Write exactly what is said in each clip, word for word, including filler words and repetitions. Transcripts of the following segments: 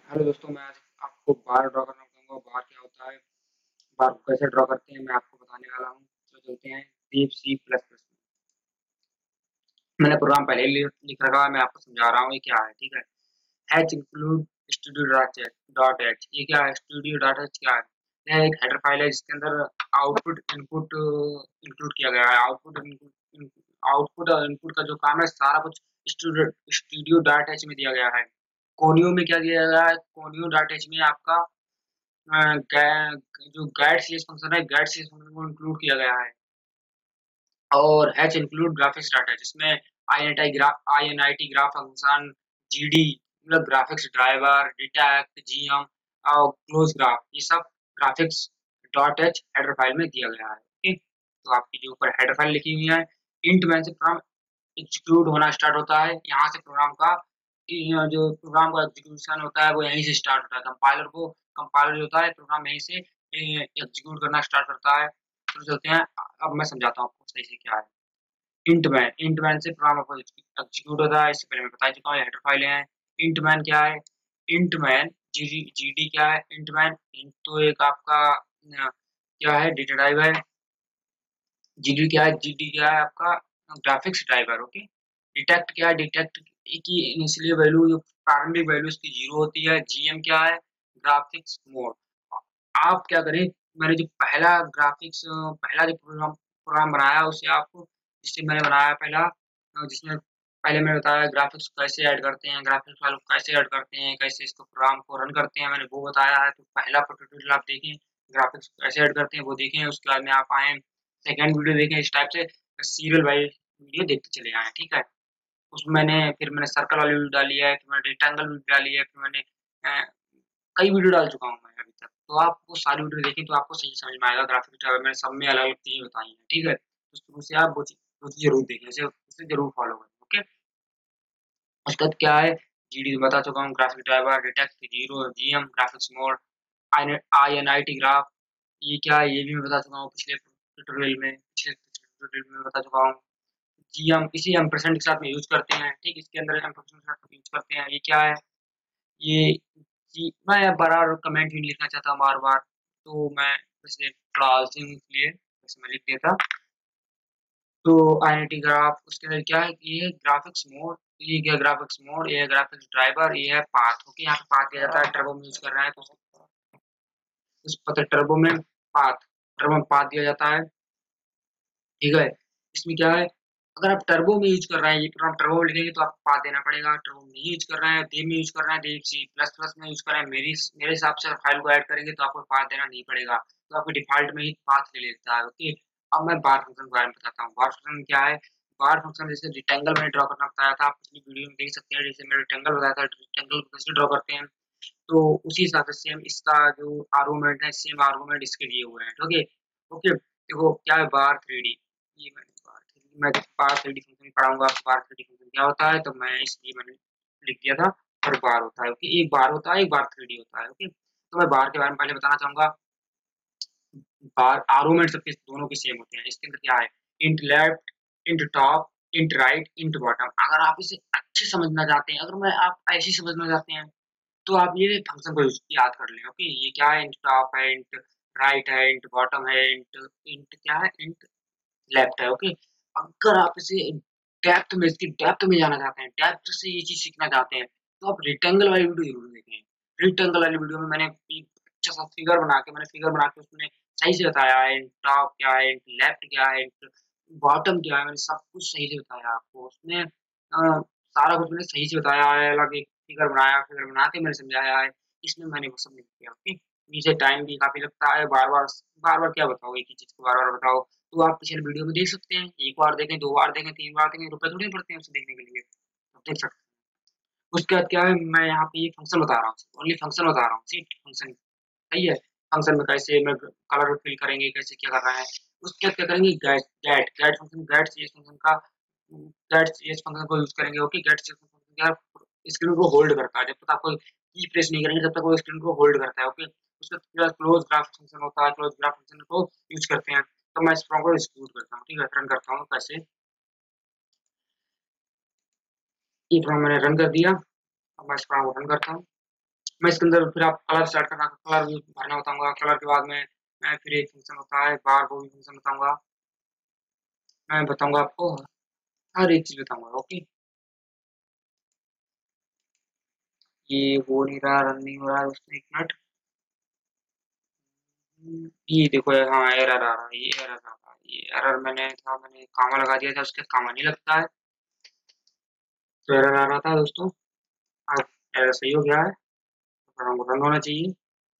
Hello दोस्तों, मैं आज आपको बार ड्रॉ करना बताऊंगा। बार क्या होता है, बार को कैसे ड्रॉ करते हैं, मैं आपको बताने वाला हूँ। तो चलते हैं डीप सी प्लस प्लस में। मैंने प्रोग्राम पहले ही लिख लिख रखा है, मैं आपको समझा रहा हूँ ये क्या है। ठीक है। Hash include studio dot H. ये क्या है? स्टूडियो डॉट एच क्या है? यह एक हेडर फाइल है जिसके अंदर आउटपुट इनपुट इंक्लूड किया गया है। आउटपुट आउटपुट और इनपुट का जो काम है सारा कुछ स्टूडियो स्टूडियो डॉट एच में दिया गया है। कोनियो में क्या दिया गया है? कोनियो डॉट एच में आपका अ, gai- जो गाइड सीएस फंक्शन है, गाइड सीएस फंक्शन को इंक्लूड किया गया है। और हैच इंक्लूड ग्राफिक्स डाटा जिसमें I N I graph I N I T graph function, GD मतलब ग्राफिक्स ड्राइवर, डिटेक्ट, जीएम और क्लोज ग्राफ, ये सब graphics dot H header file में दिया गया है। ठीक। तो आपकी जो ऊपर हेडर फाइल लिखी हुई है, इंट मैन से प्रोग्राम एग्जीक्यूट होना स्टार्ट होता है। यहाँ से प्रोग्राम का ये जो प्रोग्राम का एग्जीक्यूशन होता है वो यहीं से स्टार्ट होता है। कंपाइलर को कंपाइलर जो होता है प्रोग्राम यहीं से एग्जीक्यूट करना स्टार्ट करता है। तो चलते हैं, अब मैं समझाता हूँ आपको सही से क्या है। इंट मैन इंट मैन से प्रोग्राम आपको एग्जीक्यूट होता है। इससे पहले मैं बता चुका हूँ, हेडर फाइलें हैं। इंट मैन क्या है? इंट मैन जीडी जीडी क्या है? इंट मैन इंट तो एक आपका अ, क्या है? डेटा टाइप है। जीडी क्या है? जीडी क्या है आपका? Graphics driver. ओके। डिटेक्ट क्या है? डिटेक्ट की इनिशियल वैल्यू, जो प्रारंभिक वैल्यू उसकी जीरो होती है। जीएम क्या है? Graphics mode. आप क्या करें, मैंने जो पहला ग्राफिक्स पहला जो प्रोग्राम प्रोग्राम बनाया उसे आपको, जिससे मैंने बनाया पहला, अ, जिसमें पहले मैंने बताया ग्राफिक्स कैसे ऐड करते हैं, ग्राफिक्स फाइल को कैसे ऐड करते हैं, कैसे इसको प्रोग्राम को रन करते हैं, मैंने वो बताया है। तो पहला ट्यूटोरियल आप देखें, ग्राफिक्स कैसे ऐड करते हैं वो देखें। उसके बाद में आप आए सेकंड वीडियो देखें। इस टाइप से सीरियल वाइज वीडियो देखते चले आए। ठीक है। उसमें मैंने फिर मैंने सर्कल वाली वीडियो डाली है, फिर मैंने रेक्टेंगल वीडियो डाली है, फिर मैंने अ, कई वीडियो डाल चुका हूँ मैं अभी तक। तो आप वो सारी वीडियो देखें तो आपको सही समझ में आएगा। ग्राफिक मैंने सब में अलग अलग चीजें बताई हैं। ठीक है। तो शुरू से आप वो चीज वो चीज जरूर देखें, उसे उसे जरूर फॉलो करें। ओके। उसके बाद क्या है? जीडी बता चुका हूँ, graphic driver, detect, zero, GM, graphics mode, I N I T graph, ये क्या है ये भी मैं बता चुका हूँ पिछले ट्यूटोरियल में पिछले ट्यूटोरियल में बता चुका हूँ। जीएम इसी एम्परसेंड के साथ में यूज करते हैं। ठीक, इसके अंदर एम्परसेंड के साथ यूज करते हैं। ये क्या है? ये जी, मैं बार बार कमेंट भी नहीं लिखना चाहता बार बार, तो मैं वैसे थोड़ा आलसी हूँ इसलिए वैसे मैं लिख देता। तो आईआईटी ग्राफ, उसके अंदर क्या है कि ये ग्राफिक्स मोड, ये क्या ग्राफिक्स मोड, ये ग्राफिक्स ड्राइवर, ये है पाथ। ओके, यहाँ पे पाथ दिया जाता है, टर्बो में यूज कर रहे हैं तो उस पता टर्बो में पाथ टर्बो में पाथ दिया जाता है। ठीक है। इसमें क्या है, अगर आप टर्बो में यूज कर रहे हैं, ये प्रोग्राम टर्बो में लिखेंगे तो आपको पाथ देना पड़ेगा। टर्बो में नहीं यूज कर रहे हैं, देव में यूज कर रहे हैं, देव सी प्लस प्लस में यूज कर रहे हैं, मेरी मेरे हिसाब से फाइल को ऐड करेंगे तो आपको पाथ देना नहीं पड़ेगा। तो आपको डिफॉल्ट में ही पाथ ले लेता है। ओके। अब मैं बार फंक्शन के बारे में बताता हूँ। बार फंक्शन क्या है? बार फंक्शन जैसे रेक्टेंगल मैंने ड्रॉ करना बताया था, आप पिछली वीडियो में देख सकते हैं। जैसे मैंने रेक्टेंगल बताया था, रेक्टेंगल को कैसे ड्रॉ करते हैं, तो उसी हिसाब से सेम इसका जो आर्गुमेंट है, सेम आर्गुमेंट इसके दिए हुए हैं। ओके। ओके, देखो क्या है बार थ्री डी। ये मैंने बार थ्री डी मैं बार थ्री डी फंक्शन पढ़ाऊंगा आपको, बार थ्री डी फंक्शन क्या होता है, तो मैं इसलिए मैंने लिख दिया था। और बार होता है, ओके, एक बार होता है, एक बार थ्री डी होता है। ओके, तो मैं बार के बारे में पहले बताना चाहूंगा। बार आर्गुमेंट सबके दोनों के सेम होते हैं। इसके अंदर क्या है? Int left, int top, int right, int bottom. अगर आप इसे अच्छे समझना चाहते हैं, अगर मैं आप ऐसे समझना चाहते हैं, तो आप ये फंक्शन को याद कर लें। ओके, ये क्या है? इंट टॉप है, इंट राइट है, इंट बॉटम है, इंट इंट क्या है? इंट लेफ्ट है। ओके। अगर आप इसे डेप्थ में इसकी डेप्थ में जाना चाहते हैं, डेप्थ से ये चीज सीखना चाहते हैं, तो आप रेक्टेंगल वाली वीडियो जरूर देखें। रेक्टेंगल वाली वीडियो में मैंने एक अच्छा सा फिगर बना के मैंने फिगर बना के उसमें सही से बताया है, टॉप क्या है, लेफ्ट क्या है, बॉटम क्या है, मैंने सब कुछ सही से बताया आपको उसमें। अ, सारा कुछ मैंने सही से बताया है। अलग एक फिगर बनाया, फिगर बना के मैंने समझाया है। इसमें मैंने वो सब नहीं किया। ओके। नीचे टाइम भी काफी लगता है, बार बार बार बार क्या बताओ, एक ही चीज को बार बार बताओ। तो आप पिछले वीडियो में देख सकते हैं, एक बार देखें, दो बार देखें, तीन बार देखें, रुपए थोड़ी पड़ते हैं उसे देखने के लिए, आप देख सकते हैं। उसके बाद क्या है, मैं यहाँ पे ये फंक्शन बता रहा हूँ, ओनली फंक्शन बता रहा हूँ, सीट फंक्शन। सही है। फंक्शन में कैसे मैं कलर फिल करेंगे, कैसे क्या कर रहा है। उसके बाद क्या करेंगे, get get get function, get CS function का गेट सीएस फंक्शन को यूज करेंगे। ओके, गेट सीएस फंक्शन क्या स्क्रीन को होल्ड करता है, जब तक आप कोई की प्रेस नहीं करेंगे तब तक वो स्क्रीन को होल्ड करता है। ओके। उसके बाद क्लोज ग्राफ फंक्शन होता है, क्लोज ग्राफ फंक्शन को यूज करते हैं। तो मैं इस प्रोग्राम को एग्जीक्यूट करता हूँ। ठीक है, रन करता हूँ कैसे। ये प्रोग्राम मैंने रन कर दिया। अब मैं इस प्रोग्राम को रन करता हूँ। मैं इसके अंदर फिर आप कलर स्टार्ट करना, कलर भी भरना बताऊंगा। कलर के बाद में मैं फिर एक फंक्शन होता है बार, वो भी फंक्शन बताऊंगा। मैं बताऊंगा आपको, हर एक चीज बताऊंगा। ओके, ये हो नहीं रहा, रन नहीं हो रहा है दोस्तों, एक मिनट। ये देखो, हाँ एरर आ रहा है, ये एरर आ रहा है, ये एरर मैंने था, मैंने कामा लगा दिया था, उसके कामा नहीं लगता है, तो एरर आ रहा था दोस्तों। अब एरर सही हो गया है, रन होना चाहिए।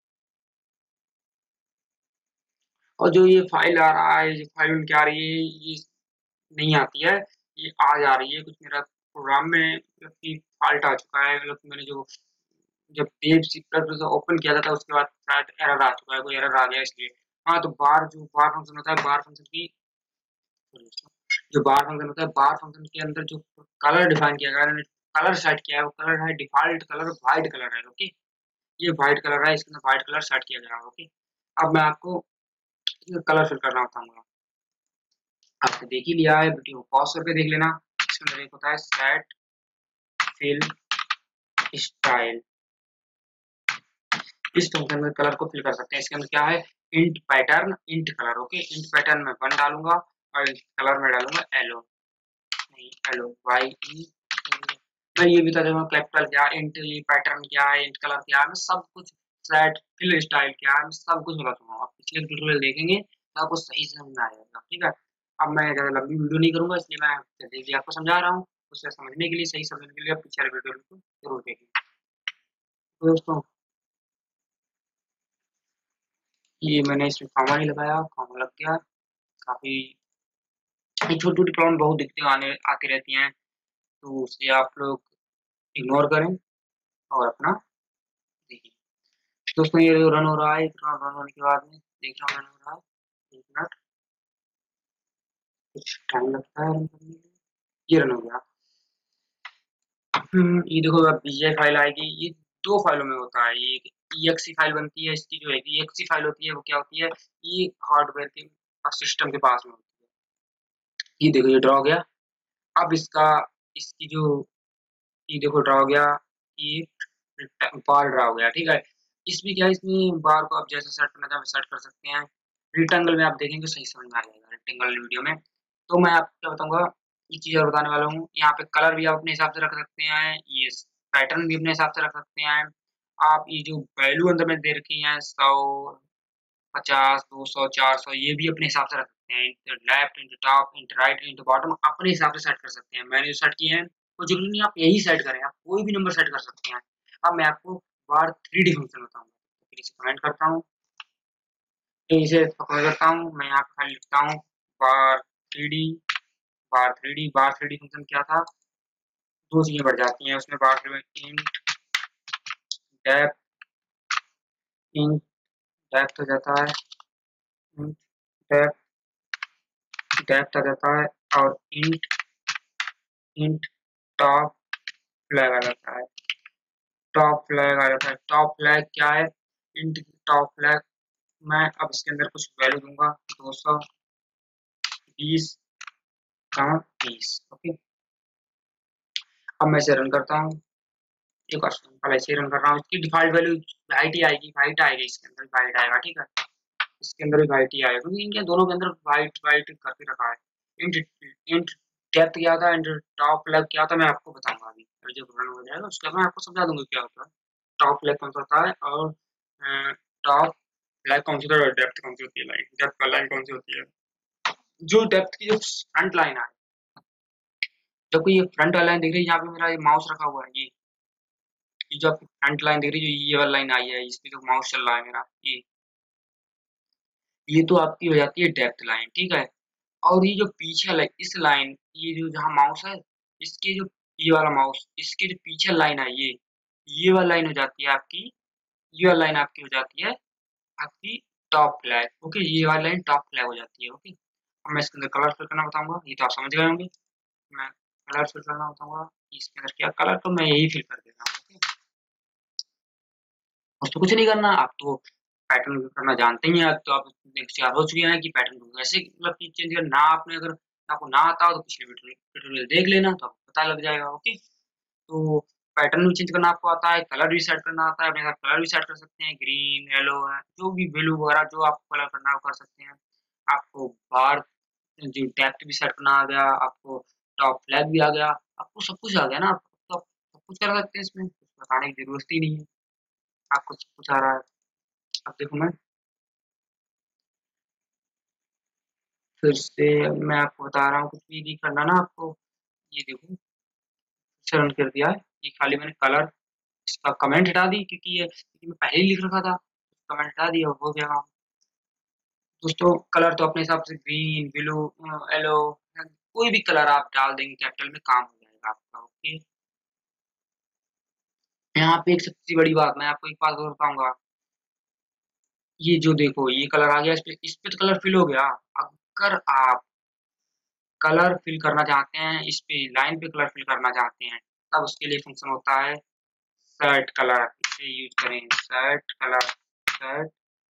और जो ये फाइल आ रहा है, ये फाइल उनकी आ रही है, ये नहीं आती है, ये आज आ रही है। कुछ मेरा प्रोग्राम में मतलब कि फॉल्ट आ चुका है, मतलब मैंने जो जब पेज सीक्रेट ओपन किया था उसके बाद शायद एरर आ चुका है, कोई एरर आ गया इसलिए। हाँ, तो बार जो बार फंक्शन होता है, बार फंक्शन की जो बार फंक्शन होता है, बार फंक्शन के अंदर जो कलर डिफाइन किया गया है, कलर सेट किया है, वो कलर है डिफॉल्ट कलर, व्हाइट कलर है। ओके, ये व्हाइट कलर है, इसके अंदर व्हाइट कलर सेट किया गया है। ओके, अब मैं आपको कलर फिल करना बताऊंगा। आपने देख ही लिया है, वीडियो को पॉज करके देख लेना। इसके अंदर एक होता है सेट फिल स्टाइल, इस फंक्शन में कलर को फिल कर सकते हैं। इसके अंदर क्या है, int pattern, int colour. Okay, int pattern में वन डालूंगा और कलर में डालूंगा येलो, नहीं येलो, वाई ई। मैं ये भी बता दूंगा कैपिटल क्या है, इंट ये पैटर्न क्या है, इंट कलर क्या है, मैं सब कुछ, सेट फिल स्टाइल क्या है, मैं सब कुछ बता दूंगा। आप पिछले ट्यूटोरियल देखेंगे तो आपको सही से समझ में आ जाएगा। ठीक है, अब मैं ज़्यादा लंबी वीडियो नहीं करूंगा, इसलिए मैं जल्दी जल्दी आपको समझा रहा हूँ। उसे समझने के लिए, सही समझने के लिए आप पिछले वीडियो को जरूर देखें। तो दोस्तों, ये मैंने इसमें कॉमा नहीं लगाया, कॉमा लग गया। काफी छोटी छोटी प्रॉब्लम बहुत दिखते आने आती रहती हैं, तो उसे आप लोग इग्नोर करें और अपना देखिए। दोस्तों, ये रन हो रहा है, इतना रन होने के बाद में देख रहा हूँ रन हो रहा है। एक मिनट, कुछ टाइम लगता है रन करने में। ये रन हो गया। हम्म, ये देखो, अब बीजीआई फाइल आएगी। ये दो फाइलों में होता है, ये ईएक्सी फाइल बनती है, इसकी जो है ईएक्सी फाइल होती है, वो क्या होती है, ये हार्डवेयर के सिस्टम के पास में होती है। ये देखो, ये ड्रॉ हो गया। अब इसका, इसकी जो, ये देखो ड्रा हो गया, ये बार ड्रा हो गया। ठीक है, इसमें क्या है, इसमें बार को आप जैसे सेट करना चाहें सेट कर सकते हैं। रेक्टेंगल में आप देखेंगे सही समझ में आ जाएगा रेक्टेंगल वीडियो में। तो मैं आपको क्या बताऊंगा, ये चीज और बताने वाला हूँ। यहाँ पे कलर भी आप अपने हिसाब से रख सकते हैं, ये पैटर्न भी अपने हिसाब से रख सकते हैं। आप ये जो वैल्यू अंदर में दे रखी है, सौ, पचास, दो सौ, चार सौ, ये भी अपने हिसाब से रख सकते हैं। Int left, int top, int right, int bottom, अपने हिसाब से सेट कर सकते हैं। मैंने जो सेट किए हैं वो जरूरी नहीं आप यही सेट करें, आप कोई भी नंबर सेट कर सकते हैं। अब मैं आपको बार थ्री डी फंक्शन बताऊंगा, फिर इसे कमेंट करता हूँ, फिर इसे पकड़ करता हूँ। मैं यहाँ पे खाली लिखता हूँ bar three D, bar three D. Bar three D function क्या था, दो चीजें बढ़ जाती हैं उसमें। बार थ्री में इंट डेप्थ, इंट डेप्थ हो जाता है, इंट डेप्थ, डेप्थ आ जाता है, और इंट, इंट टॉप फ्लैग आ जाता है। टॉप फ्लैग आ जाता है। टॉप फ्लैग क्या है, इंट टॉप फ्लैग। मैं अब इसके अंदर कुछ वैल्यू दूंगा, दो सौ बीस का बीस। ओके, अब मैं इसे रन करता हूँ। एक और सिंपल ऐसे रन कर रहा हूँ। इसकी डिफॉल्ट वैल्यू वाइट ही आएगी, वाइट आएगी, इसके अंदर वाइट आएगा। ठीक है, इसके अंदर भी वाइट ही आएगा, क्योंकि इनके दोनों के अंदर वाइट वाइट करके रखा है। इंट, इंट डेप्थ क्या था, इंट टॉप फ्लैग क्या था, मैं आपको बताऊंगा अभी। अभी जब रन हो जाएगा उसके बाद मैं आपको समझा दूंगा क्या होता है। टॉप फ्लैग कौन सा होता है, और टॉप फ्लैग कौन सी होता है, डेप्थ कौन सी होती है, लाइन डेप्थ का लाइन कौन सी होती है। जो डेप्थ की जो फ्रंट लाइन है, जब कोई ये फ्रंट लाइन दिख रही है, यहाँ पे मेरा ये माउस रखा हुआ है, ये ये जो आपकी फ्रंट लाइन दिख रही है, जो ये वाली लाइन आई है, इस पे जो माउस चल रहा है मेरा, ये ये तो आपकी हो जाती है डेप्थ लाइन। ठीक है, और ये जो पीछे लाइन, इस लाइन, ये जो जहाँ माउस है, इसके जो, ये वाला माउस, इसके जो पीछे लाइन है, ये ये वाला लाइन हो जाती है आपकी, ये वाला लाइन आपकी हो जाती है आपकी टॉप फ्लैग। ओके, ये वाली लाइन टॉप फ्लैग हो जाती है। ओके, अब मैं इसके अंदर कलर फिल करना बताऊंगा, ये तो आप समझ गए होंगे। मैं कलर फिल करना बताऊंगा, इसके अंदर क्या कलर, तो मैं यही फिल कर देता हूँ। ओके, उसको कुछ नहीं करना, आप तो पैटर्न करना जानते ही हैं, तो आप होशियार हो चुके हैं कि पैटर्न को कैसे मतलब कि चेंज करना। ना आपने अगर आपको ना आता हो तो पिछले वीडियो देख लेना, तो आपको पता लग जाएगा। ओके, तो पैटर्न भी चेंज करना आपको आता है, कलर भी सेट करना आता है, अपने साथ कलर भी सेट कर सकते हैं, ग्रीन, येलो, जो भी ब्लू वगैरह जो आपको कलर करना है वो कर सकते हैं। आपको बार जो डेप्थ भी सेट करना आ गया, आपको टॉप फ्लैग भी आ गया, आपको सब कुछ आ गया ना, तो आप सब कुछ कर सकते हैं इसमें, कुछ बताने की जरूरत ही नहीं है, आपको सब कुछ आ रहा है। अब देखो मैं फिर से मैं आपको बता रहा हूँ, कुछ भी नहीं करना ना आपको, ये देखो से रन कर दिया है, ये खाली मैंने कलर इसका कमेंट हटा दी क्योंकि ये क्योंकि मैं पहले ही लिख रखा था, कमेंट हटा दिया हो गया काम। दोस्तों कलर तो अपने हिसाब से ग्रीन, ब्लू, येलो, कोई भी कलर आप डाल देंगे कैपिटल में काम हो जाएगा आपका। ओके, यहाँ पे एक सबसे बड़ी बात मैं आपको एक बात और बताऊंगा, ये जो देखो ये कलर आ गया, इस पे इस पे तो कलर फिल हो गया। अगर आप कलर फिल करना चाहते हैं, इस पे लाइन पे कलर फिल करना चाहते हैं, तब उसके लिए फंक्शन होता है सेट कलर, इसे यूज करें set colour, set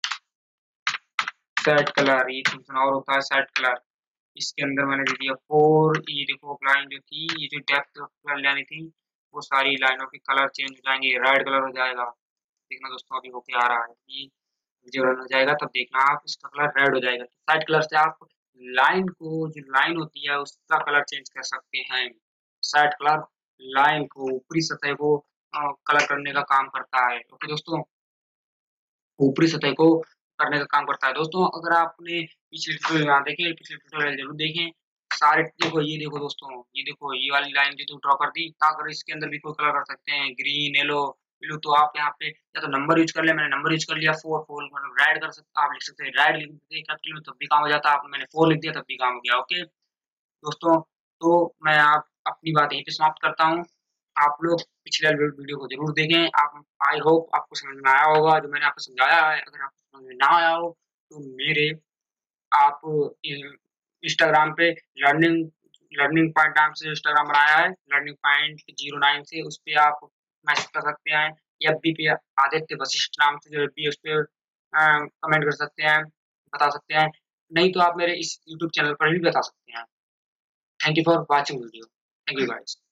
set colour, ये फंक्शन और होता है सेट कलर। इसके अंदर मैंने दे दिया फोर, ये देखो लाइन जो थी, ये जो डेप्थ लाइनें थी, वो सारी लाइनों के कलर चेंज हो जाएंगे, रेड कलर हो जाएगा। देखना दोस्तों अभी होके आ रहा है, ये जो रन हो जाएगा तब देखना आप, इसका कलर रेड हो जाएगा। साइड कलर से आप लाइन को, जो लाइन होती है उसका कलर चेंज कर सकते हैं। साइड कलर लाइन को, ऊपरी सतह को कलर करने का काम करता है। ओके दोस्तों, ऊपरी सतह को करने का काम करता है। दोस्तों अगर आपने पिछले ट्यूटोरियल ना देखे, पिछले ट्यूटोरियल जरूर देखें सारे। देखो ये देखो दोस्तों, ये देखो ये वाली लाइन जो तुम ड्रॉ कर दी, अगर इसके अंदर भी कोई कलर कर सकते हैं, ग्रीन, येलो, ब्लू, तो आप यहाँ पे या तो नंबर यूज कर ले, मैंने नंबर यूज कर लिया फोर, फोर मतलब रेड कर सकते, आप लिख सकते हैं रेड लिख सकते हैं कैपिटल में तब भी काम हो जाता है, आप मैंने फोर लिख दिया तब भी काम हो गया। ओके दोस्तों, तो मैं आप अपनी बात यहीं पे समाप्त करता हूँ। आप लोग पिछले वीडियो को जरूर देखें। आप, आई होप आपको समझ में आया होगा जो मैंने आपको समझाया है। अगर आपको समझ में ना आया हो तो मेरे आप इंस्टाग्राम पे लर्निंग लर्निंग पॉइंट नाम से इंस्टाग्राम बनाया है, लर्निंग पॉइंट जीरो नाइन से, उस पे आप मैसेज कर सकते हैं, या एफ बी पे आदित्य वशिष्ठ नाम से जो एफ बी है उस पे कमेंट कर सकते हैं, बता सकते हैं। नहीं तो आप मेरे इस यूट्यूब चैनल पर भी बता सकते हैं। Thank you for watching video, thank you guys.